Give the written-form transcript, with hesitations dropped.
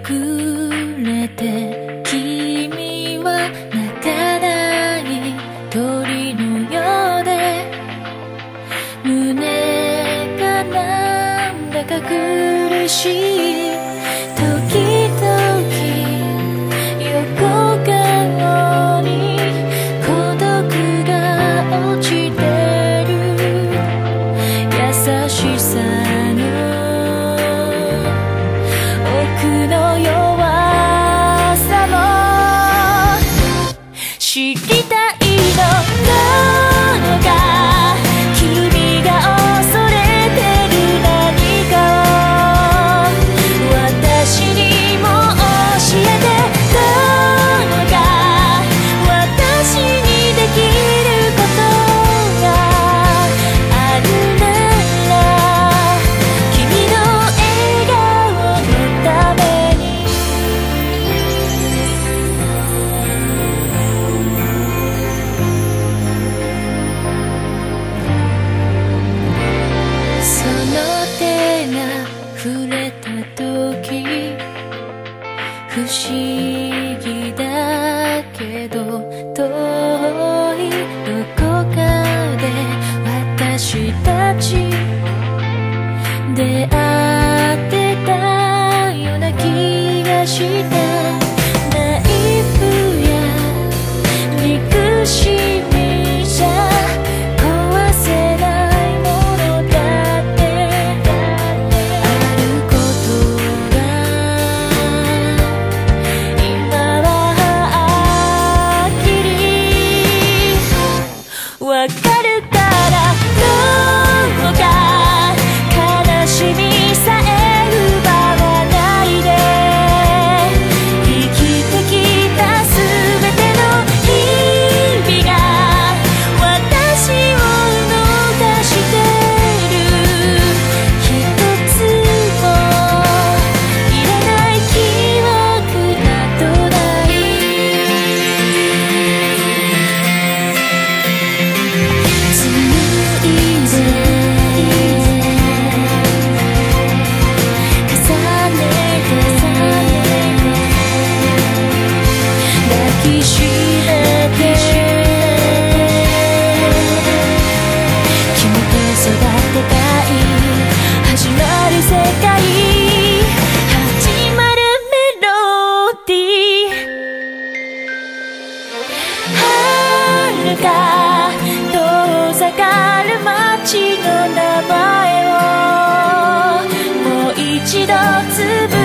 隠れて君は泣かない鳥のようで胸がなんだか苦しい時々横顔に孤独が落ちてる優しさの奥の弱さも知りたいのどうか君が恐れてる何かを私にも教えてどうか私にできることがあるなら君の笑顔のためにその手が触れた時不思議だけど遠いどこかで私たち出会ってたような気がしたナイフや憎しみじゃ壊せないものだってあることが今ははっきりわかるからどうか悲しみさえ奪わないで生きてきたすべての日々が私を動かしてる一つもいらない記憶などない紡いで重ねて抱きしめて決めて育てたい始まる世界始まるメロディー遥か遠ざかる街の名前をもう一度つぶ